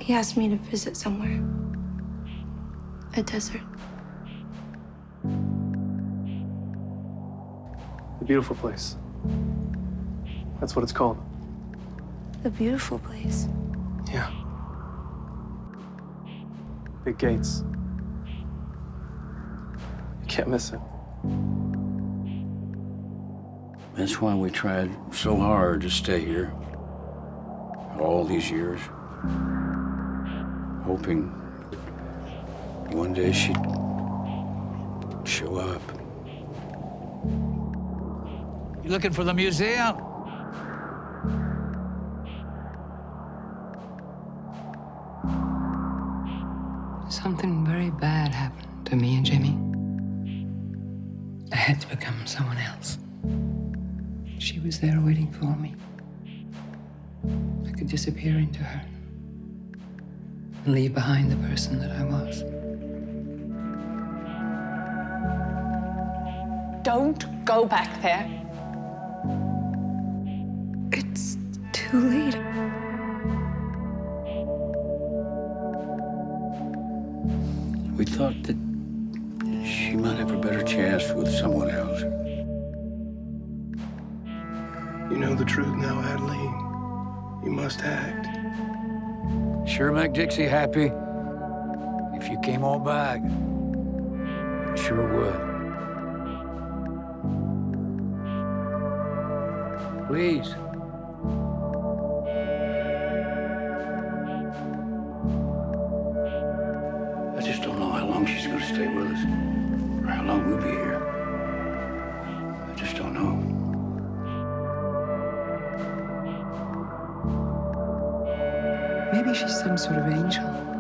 He asked me to visit somewhere. A desert. A beautiful place. That's what it's called. A beautiful place. Yeah. Big gates. You can't miss it. That's why we tried so hard to stay here all these years, hoping one day she'd show up. You looking for the museum? Something very bad happened to me and Jimmy. I had to become someone else. She was there waiting for me. I could disappear into her and leave behind the person that I was. Don't go back there. It's too late. We thought that she might have a better chance with someone else. You know the truth now, Adeline. You must act. Sure make Dixie happy if you came on back. Sure would. Please. I just don't know how long she's gonna stay with us, or how long we'll be here. I just don't know. Maybe she's some sort of angel.